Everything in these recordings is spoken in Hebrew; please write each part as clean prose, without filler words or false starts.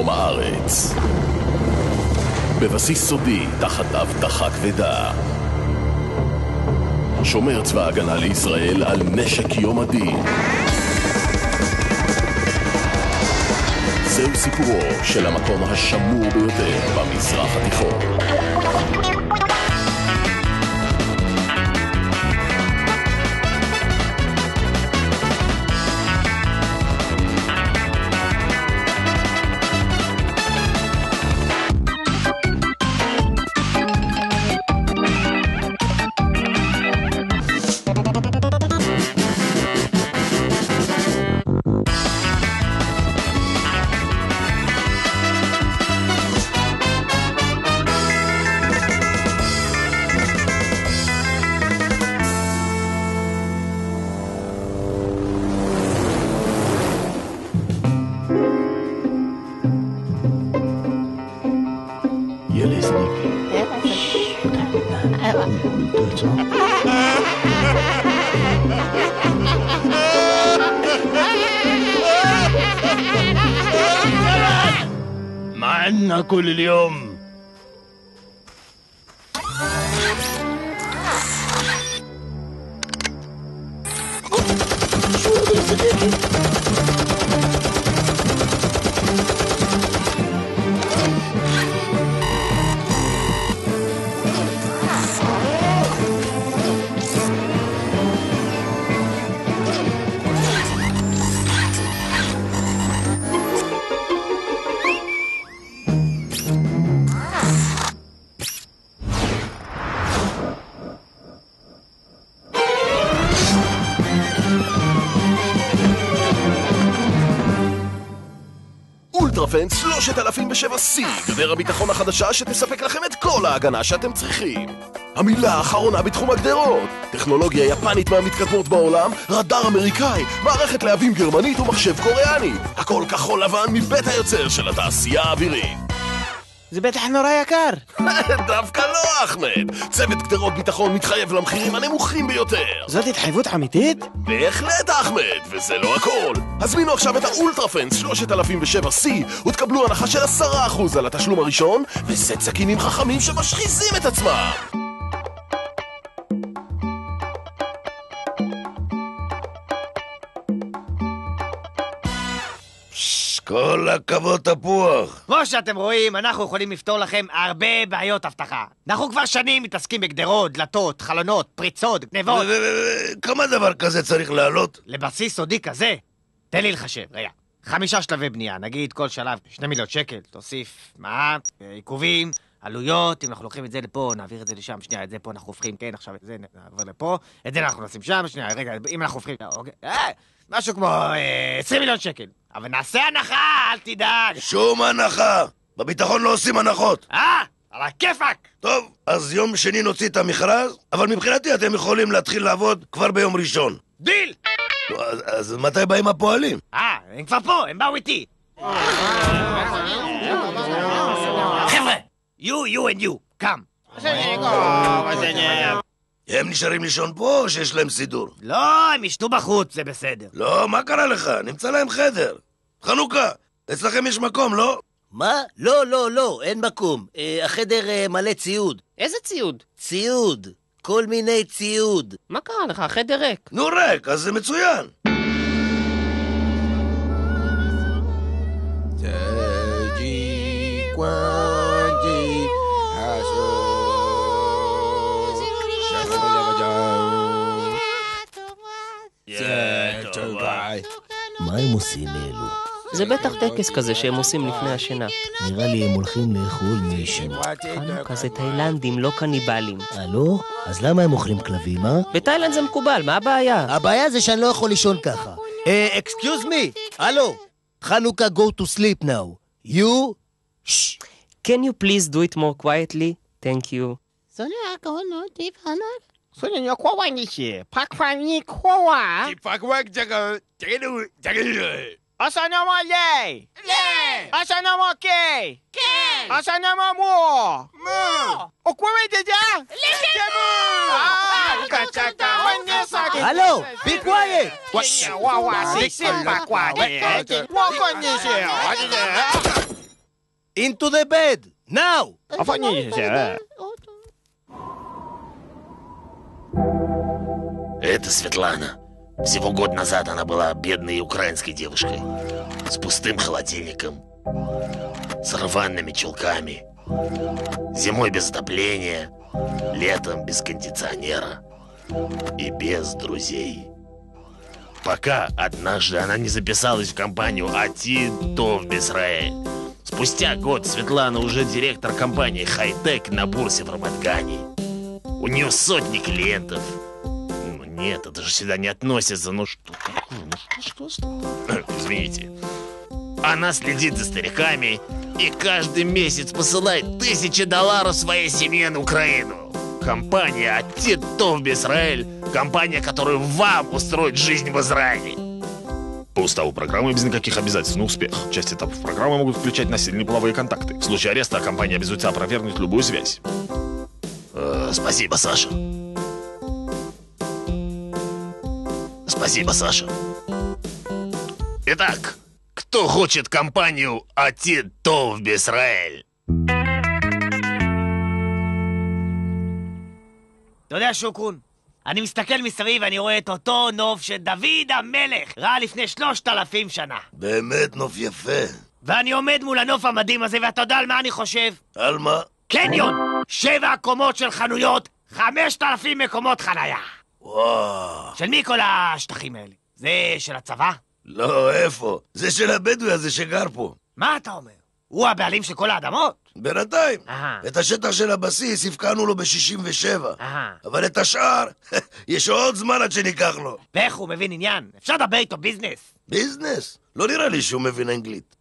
בדרום הארץ. בבסיס סודי, תחת אבטחה כבדה. שומר צבא ההגנה לישראל על נשק יום הדין. זהו סיפורו של המקום השמור ביותר במזרח התיכון. معنا كل اليوم. אולטרפנס 3007C, גדר הביטחון החדשה שתספק לכם את כל ההגנה שאתם צריכים. המילה האחרונה בתחום הגדרות: טכנולוגיה יפנית מהמתקדמות בעולם, רדאר אמריקאי, מערכת להבים גרמנית ומחשב קוריאני. הכל כחול לבן מבית היוצר של התעשייה האווירית. זה בטח נורא יקר. דווקא לא, אחמד. צוות גדרות ביטחון מתחייב למחירים הנמוכים ביותר. זאת התחייבות אמיתית? בהחלט, אחמד, וזה לא הכל. הזמינו עכשיו את האולטרפנס 3007C ותקבלו הנחה של 10% על התשלום הראשון וסט סכינים חכמים שמשחיזים את עצמם. כל הכבוד תפוח. כמו שאתם רואים, אנחנו יכולים לפתור לכם הרבה בעיות אבטחה. אנחנו כבר שנים מתעסקים בגדרות, דלתות, חלונות, פריצות, גנבות. כמה דבר כזה צריך לעלות? לבסיס סודי כזה? תן לי לחשב, רגע. 5 שלבי בנייה, נגיד כל שלב 2 מיליון שקל, תוסיף מע"מ, עיכובים, עלויות, אם אנחנו לוקחים את זה לפה, נעביר את זה לשם, שנייה, את זה פה אנחנו הופכים, כן, עכשיו את זה נעבור לפה, את זה אנחנו נשים שם, שנייה, רגע, אם אנחנו הופכים, אוקיי, משהו כמו 20 מיליון שקל. אבל נעשה הנחה, אל תדאג. שום הנחה. בביטחון לא עושים הנחות. על הכיפק. טוב, אז יום שני נוציא את המכרז, אבל מבחינתי אתם יכולים להתחיל לעבוד כבר ביום ראשון. דיל! אז מתי באים הפועלים? הם כבר פה, הם באו איתי. חבר'ה, you and you, קם. הם נשארים לישון פה או שיש להם סידור? לא, הם ישנו בחוץ, זה בסדר. לא, מה קרה לך? נמצא להם חדר. חנוכה, אצלכם יש מקום, לא? מה? לא, אין מקום. החדר מלא ציוד. איזה ציוד? ציוד. כל מיני ציוד. מה קרה לך? החדר ריק. נו ריק, אז זה מצוין. מה הם עושים אלו? זה בטח טקס כזה שהם עושים לפני השינה. נראה לי הם הולכים לאכול מישהו. חנוכה זה תאילנדים, לא קניבלים. לא? אז למה הם אוכלים כלבים, בתאילנד זה מקובל, מה הבעיה? הבעיה זה שאני לא יכול לישון ככה. Excuse me, הלו. חנוכה, go to sleep now. You? Shh. Can you please do it more quietly? Thank you. Asanamale! Le! Asanamake! Ken! Asanamamu! Mu! Okumedeja! Lekemu! Kachaka! Hello! Be quiet! into the bed, now! Это Светлана. Всего год назад она была бедной украинской девушкой. С пустым холодильником. С рваными чулками. Зимой без отопления. Летом без кондиционера. И без друзей. Пока однажды она не записалась в компанию Атитов Бисраэль. Спустя год Светлана уже директор компании Хай-Тек на бурсе в Рамадгане. У нее сотни клиентов. Нет, это же сюда не относится. Ну что такое? Ну что? Извините. Она следит за стариками и каждый месяц посылает $1000 своей семье на Украину. Компания Атитов Бисраэль. Компания, которая вам устроит жизнь в Израиле. По уставу программы без никаких обязательств на успех. Часть этапов программы могут включать насильные половые контакты. В случае ареста компания обязуется опровергнуть любую связь. Спасибо, Саша. Спасибо, Саша. Итак, кто хочет компанию Атитов Бисраэль? אתה יודע, שוקון, אני מסתכל מסביב ואני רואה את אותו נוף שדוד המלך ראה לפני 3,000 שנה. באמת נוף יפה. ואני עומד מול הנוף המדהים הזה, ואתה יודע על מה אני חושב? על מה? קניון! 7 קומות של חנויות, 5,000 מקומות חנייה. וואו. של מי כל השטחים האלה? זה של הצבא? לא, איפה? זה של הבדואי הזה שגר פה. מה אתה אומר? הוא הבעלים של כל האדמות? בינתיים. אהה. את השטח של הבסיס הפקענו לו ב-67. אהה. אבל את השאר, יש עוד זמן עד שניקח לו. ואיך הוא מבין עניין? אפשר לדבר איתו ביזנס. ביזנס? לא נראה לי שהוא מבין אנגלית.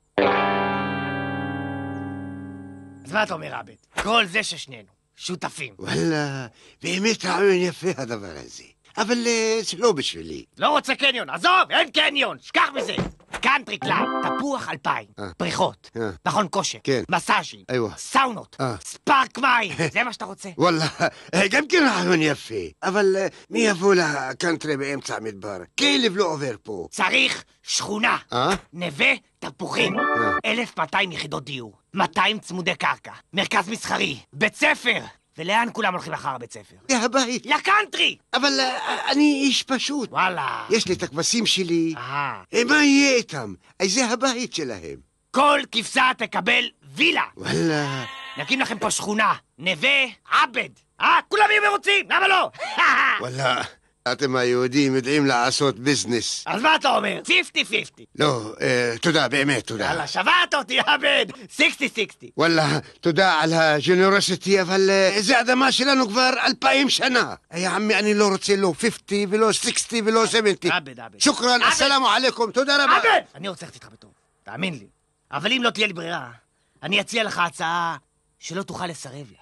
אז מה אתה אומר, עבד? כל זה ששנינו שותפים. וואלה, באמת רעיון יפה הדבר הזה. אבל זה לא בשבילי. לא רוצה קניון, עזוב, אין קניון, שכח מזה. קאנטרי קלאב, תפוח 2000, פריחות, מכון כושר, כן. מסאז'ים, איווה. סאונות, ספארק מים, זה מה שאתה רוצה? וואלה, גם כן רעיון יפה. אבל מי יבוא לקאנטרי באמצע המדבר? כלב לא עובר פה. צריך שכונה, נווה תפוחים, 1,200 יחידות דיור, 200 צמודי קרקע, מרכז מסחרי, בית ספר. ולאן כולם הולכים אחר הבית ספר? זה הבית. לקאנטרי! אבל אני איש פשוט. וואלה. יש לי את הכבשים שלי. אהה. מה יהיה איתם? זה הבית שלהם. כל כבשה תקבל וילה. וואלה. נקים לכם פה שכונה, נווה עבד. כולם יהיו מרוצים, למה לא? וואלה, אתם היהודים יודעים לעשות ביזנס. אז מה אתה אומר? 50-50. לא, תודה, באמת, תודה. יאללה, שבעת אותי, עבד. 60-60. וואלה, תודה על הג'נרסיטי, אבל זה אדמה שלנו כבר 2000 שנה. יא עמי, אני לא רוצה לא 50 ולא 60 ולא 70. עבד. שוקרן, הסלאמו עליכום, תודה רבה. עבד! אני רוצה ללכת איתך בטוב, תאמין לי. אבל אם לא תהיה לי ברירה, אני אציע לך הצעה שלא תוכל לסרב לה.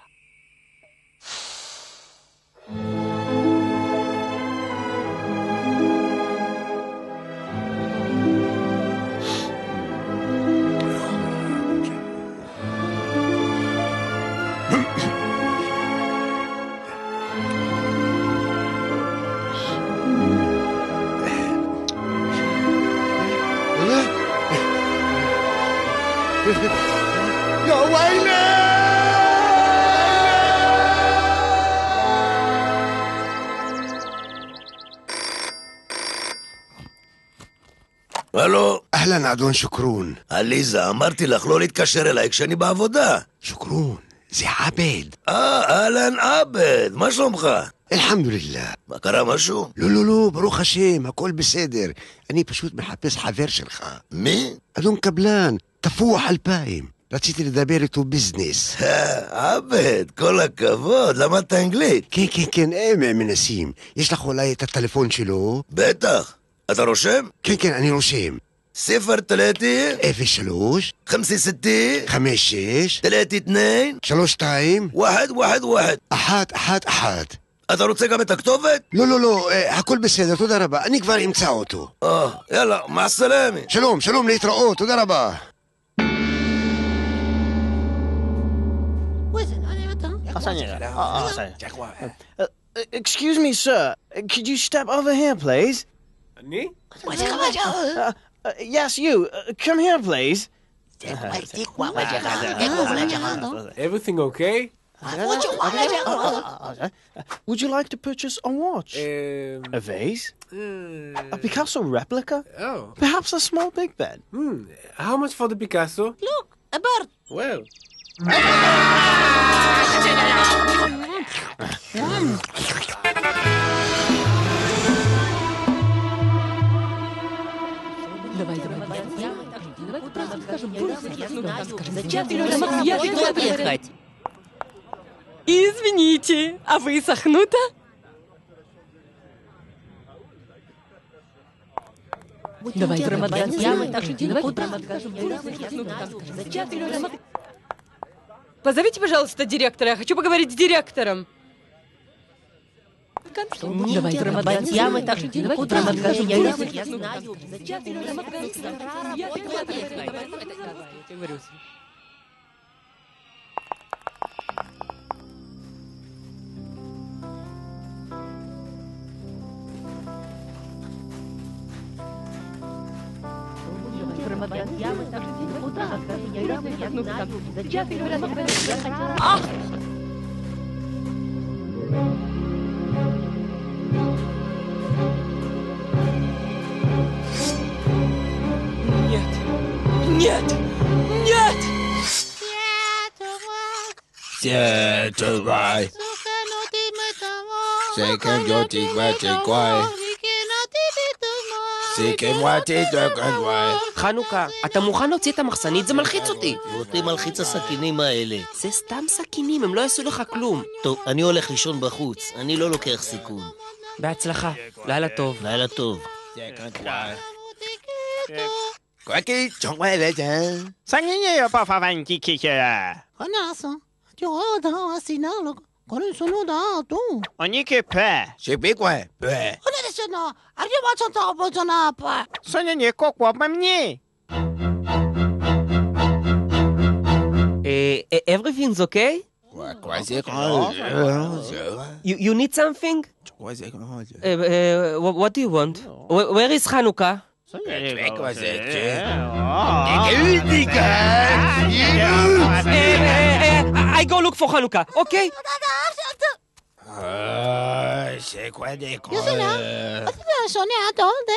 يا ويلي הלו? אהלן, אדון שוקרון. עליזה, אמרתי לך לא להתקשר אליי כשאני בעבודה. שוקרון, זה עבד. אהלן עבד, מה שלומך? אלחמדולillah. מה קרה, משהו? לא, ברוך השם, הכל בסדר. אני פשוט מחפש חבר שלך. מי? אדון קבלן, תפוח 2000. רציתי לדבר איתו ביזנס. עבד, כל הכבוד, למדת אנגלית? כן, הם מנסים. יש לך אולי את הטלפון שלו? בטח. אתה רושם? כן, אני רושם. 03 03 65 56 32 32 111. 111. אתה רוצה גם את הכתובת? לא, הכל בסדר, תודה רבה. אני כבר אמצא אותו. יאללה, מה סלאמי? שלום, להתראות, תודה רבה. Excuse me, sir. Could you step over here, please? Me? Yes, you. Come here, please. Everything okay? Would you like to purchase a watch? A vase? A Picasso replica? Oh. Perhaps a small big bed? How much for the Picasso? Look, a bird. Well. Извините, а вы из Ахнута? Давай, позовите, пожалуйста, директора. Я хочу поговорить с директором. Давай, Нет! Нет! Нет! חנוכה, אתה מוכן להוציא את המחסנית? זה מלחיץ אותי. אותי מלחיץ הסכינים האלה. זה סתם סכינים, הם לא יעשו לך כלום. טוב, אני הולך לישון בחוץ. אני לא לוקח סיכון. בהצלחה, לילה טוב. לילה טוב. 생일이에요, 빠파반 키키케야. Anasa, 저다 아시나로 거는 손으로도. 언니 개패. 오늘이잖아. 아니 맞췄다 보잖아, 아빠. 소년이 꼭 와밤니. Everything's okay? You need something? What do you want? Where is Hanukkah? I go look for Hanukkah, okay? 유선아, 어떻게 손에 안 더운데?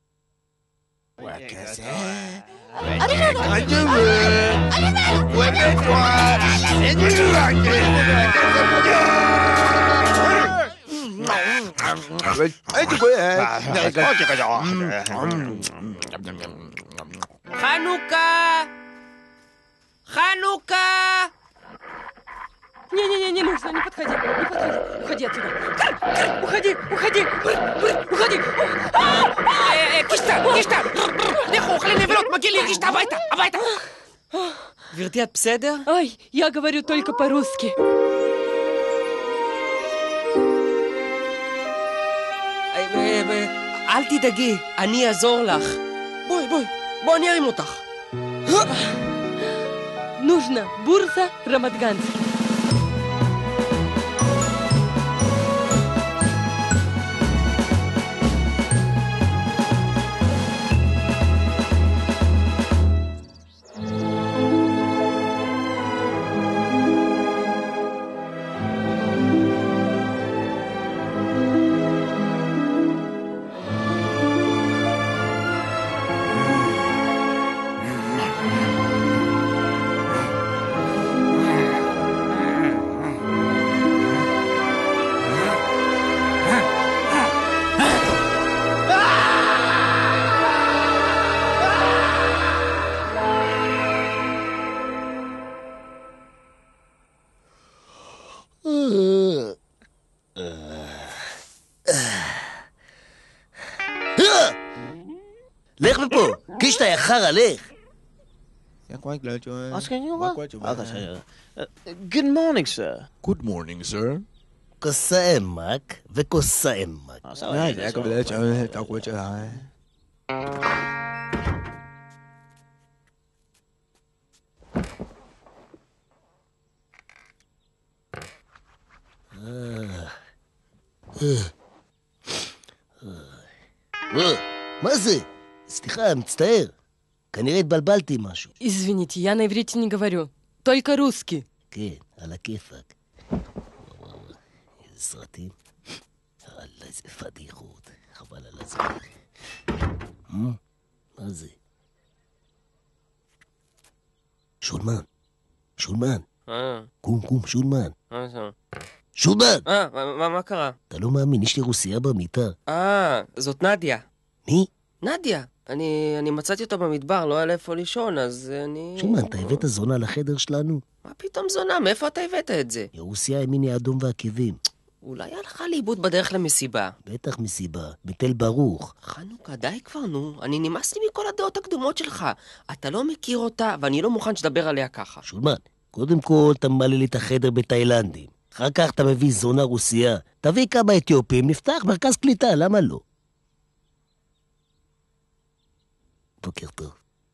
Ханука! Ханука! Не-не-не, не нужно, не подходи, не подходи. Уходи отсюда. Уходи, уходи, уходи. קישטה! לכו, אוכלים נבלות, מגיע לי קישטה, הביתה! גברתי, את בסדר? Ой, я говорю только по-русски. אל תדאגי, אני אעזור לך. בואי, אני ארים אותך. Нужно бурса рамадганский. לך מפה, קישטה יחר, לך. Good morning, sir. Good morning, sir. כוסה אמק וכוסה אמק. מה זה? סליחה, מצטער. כנראה התבלבלתי משהו. Извините, я на иврите не говорю. Только русский. כן, על הכיפק. איזה סרטים. אללה, איזה פדיחות. חבל על הזמן. מה זה? שולמן. קום, שולמן. שולמן! מה קרה? אתה לא מאמין, יש לי רוסייה במיטה. זאת נדיה. מי? נדיה. אני מצאתי אותה במדבר, לא היה לה איפה לישון, אז אני... שולמן, אתה הבאת זונה לחדר שלנו? מה פתאום זונה? מאיפה אתה הבאת את זה? רוסייה עם מיני אדום ועקבים. אולי הלכה לאיבוד בדרך למסיבה. בטח מסיבה, בתל ברוך. חנוכה, די כבר, נו. אני נמאס לי מכל הדעות הקדומות שלך. אתה לא מכיר אותה, ואני לא מוכן שתדבר עליה ככה. שולמן, קודם כל אתה ממלא לי את החדר בתאילנדים. אחר כך אתה מביא זונה רוסייה. תביא כמה אתיופים, נפתח מרכז קליטה, למה לא? בוקר טוב.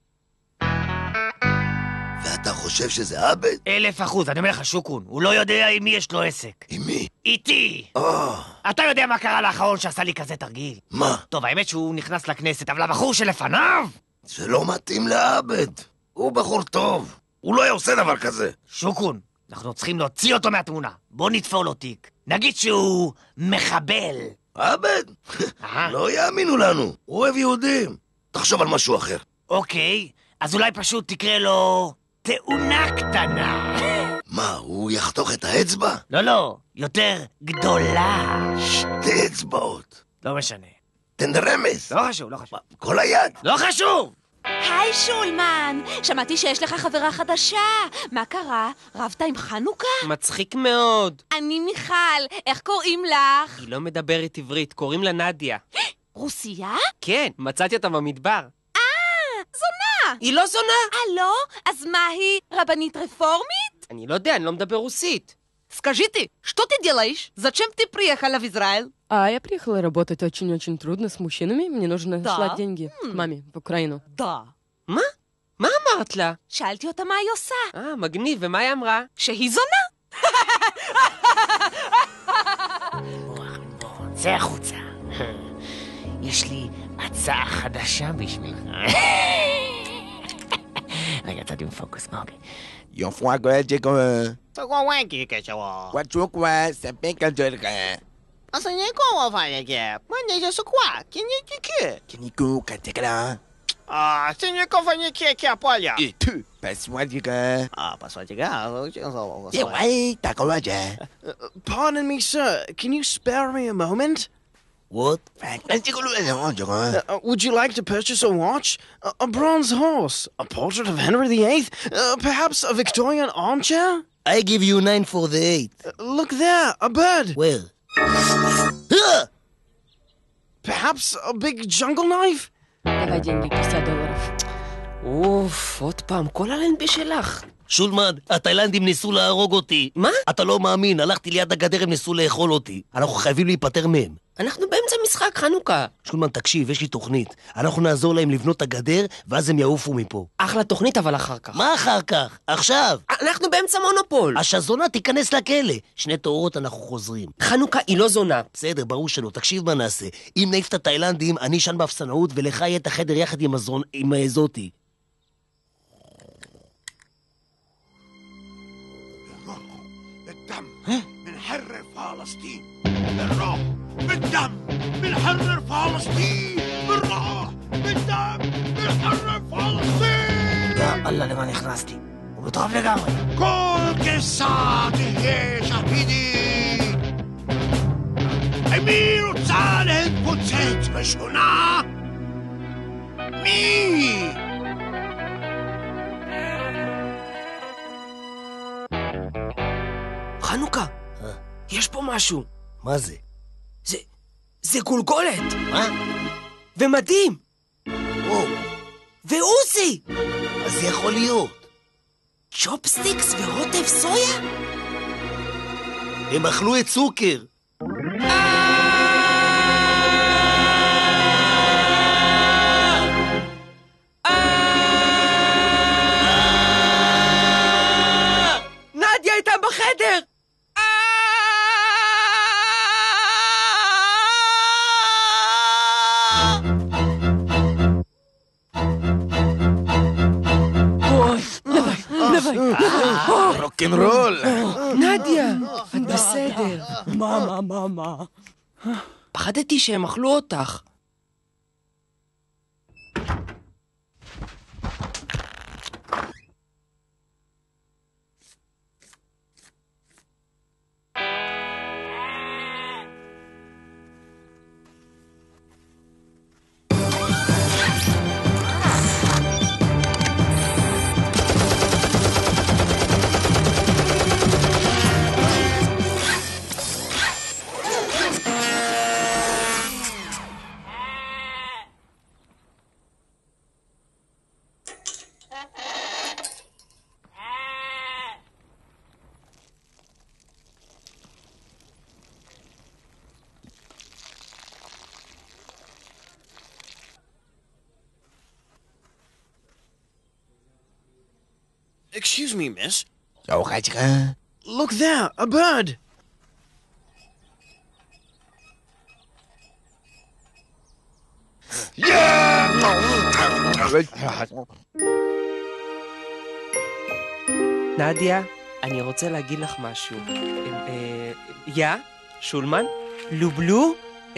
ואתה חושב שזה עבד? 1000%, אני אומר לך שוקון, הוא לא יודע עם מי יש לו עסק. עם מי? איתי! אתה יודע מה קרה לאחרון שעשה לי כזה תרגיל? מה? טוב, האמת שהוא נכנס לכנסת, אבל הבחור שלפניו... זה לא מתאים לעבד. הוא בחור טוב. הוא לא היה עושה דבר כזה. שוקון, אנחנו צריכים להוציא אותו מהתמונה. בוא נתפור לו תיק. נגיד שהוא מחבל. עבד? לא יאמינו לנו. הוא אוהב יהודים. תחשוב על משהו אחר. אוקיי, אז אולי פשוט תקרא לו תאונה קטנה. מה, הוא יחתוך את האצבע? לא, יותר גדולה. 2 אצבעות. לא משנה. תן רמז. לא חשוב. כל היד. לא חשוב! היי שולמן, שמעתי שיש לך חברה חדשה. מה קרה? רבת עם חנוכה? מצחיק מאוד. אני מיכל, איך קוראים לך? היא לא מדברת עברית, קוראים לה נדיה. רוסיה? כן, מצאתי אותה במדבר. זונה! היא לא זונה! לא? אז מה היא? רבנית רפורמית? אני לא יודע, אני לא מדבר русית. Скажите, что ты делаешь? Зачем ты приехала в Израиль? Я приехала работать очень-очень трудно с мужчинами. Мне нужно шлать деньги к маме в Украину. Да. מה? מה אמרת לה? שאלתי אותה מה היא עושה. מגניב, ומה היא אמרה? שהיא זונה. צא החוצה. יש לי הצעה חדשה בשבילך. רגע, יצאתי מפוקוס, מה אוקיי? Yonfwa quoi, j'ai comme... אתה כבר וואנקי כשווה. Quoi, tu quoi, c'est bien que je le gagne. אז אני כבר וואנקי, מה נהיה שסוקווה? כי נהיה Qui n'y court, quand t'es là. c'est une compagnie qui est à Polia. Et tu, passe-moi du gars. Passe-moi du gars. Et ouais, t'as comment j'ai? Pardon me, sir. Can you spare me a moment? What? Would you like to purchase a watch? A bronze horse? A portrait of Henry VIII? Perhaps a Victorian armchair? I give you 9 for the 8. Look there, a bird. Where? Perhaps a big jungle knife? Давай деньги, $50. אוף, עוד פעם, כל הלנבי שלך. שולמן, התאילנדים ניסו להרוג אותי. מה? אתה לא מאמין, הלכתי ליד הגדר, הם ניסו לאכול אותי. אנחנו חייבים להיפטר מהם. אנחנו באמצע משחק חנוכה. שולמן, תקשיב, יש לי תוכנית. אנחנו נעזור להם לבנות את הגדר, ואז הם יעופו מפה. אחלה תוכנית, אבל אחר כך. מה אחר כך? עכשיו. אנחנו באמצע מונופול. השזונה תיכנס לכלא. 2 תאורות אנחנו חוזרים. חנוכה היא לא זונה. בסדר, ברור שלא. תקשיב מה נעשה. אם נעיף את התאילנדים, אני אשן באפסנאות, ולך יהיה את החדר יחד עם זאתי. بنحرر فلسطين بالروح بالدم بنحرر فلسطين بالروح بالدم بنحرر فلسطين יא אללה, למה נכנסתי? הוא מטרף לגמרי. כל גרסה תהיה שהידית. מי רוצה להתפוצץ בשכונה? מי? חנוכה, יש פה משהו. מה זה? זה גולגולת. מה? ומדהים. או. ועוזי. אז זה יכול להיות. צ'ופסטיקס ורוטב סויה? הם אכלו את סוכר. נדיה הייתה בחדר. רוקנרול. נדיה, את בסדר. מה? פחדתי שהם אכלו אותך. Excuse me, miss. ארוחתך? Look there, a bird. נדיה, אני רוצה להגיד לך משהו. יא, שולמן, לובלו,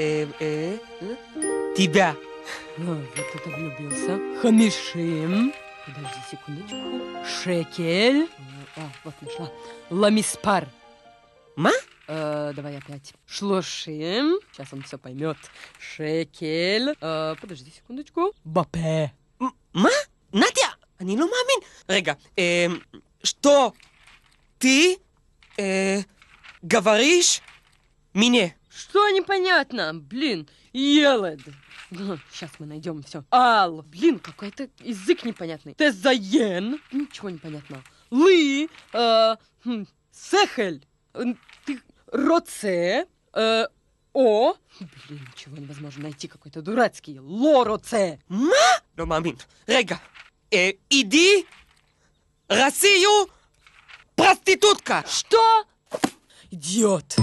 תידה. Вот это влюбился. 50. Подожди секундочку. Шекель. Вот нашла. Ламиспар. Ма? Давай опять. Шлошим. Сейчас он все поймет. Шекель. Подожди секундочку. Бапе. מה? נדיה, אני לא מאמין. רגע, что ты говоришь мне? Что непонятно? Блин, Елед. Сейчас мы найдем все. Ал. Блин, какой-то язык непонятный. Тезаен. Ничего не понятно. Лы. Сехель. Ты роце. О. Блин, ничего невозможно найти. Какой-то дурацкий. Лороце. מה? לא מאמין. רגע, иди Россию проститутка. Что? Идиот.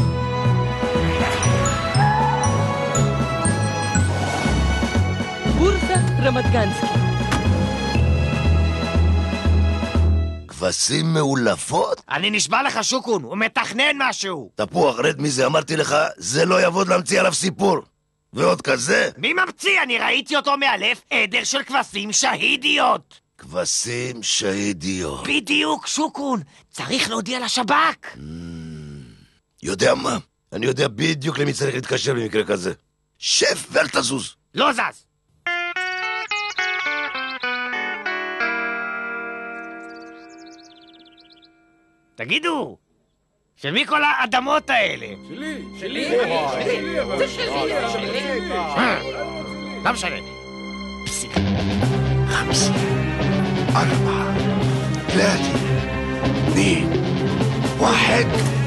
בורסה רמת-גנסקי. כבשים מאולפות? אני נשבע לך, שוקון, הוא מתכנן משהו. תפוח, רד מזה, אמרתי לך, זה לא יעבוד להמציא עליו סיפור. ועוד כזה? מי ממציא? אני ראיתי אותו מאלף עדר של כבשים שהידיות. כבשים שהידיות. בדיוק, שוקון. צריך להודיע לשב"כ. יודע מה? אני יודע בדיוק למי צריך להתקשר במקרה כזה. שף, ואל תזוז. לא זז. תגידו, שמי כל האדמות האלה? שלי. זה שלי. לא משנה. פסיק. 5, 4, 3, 2, 1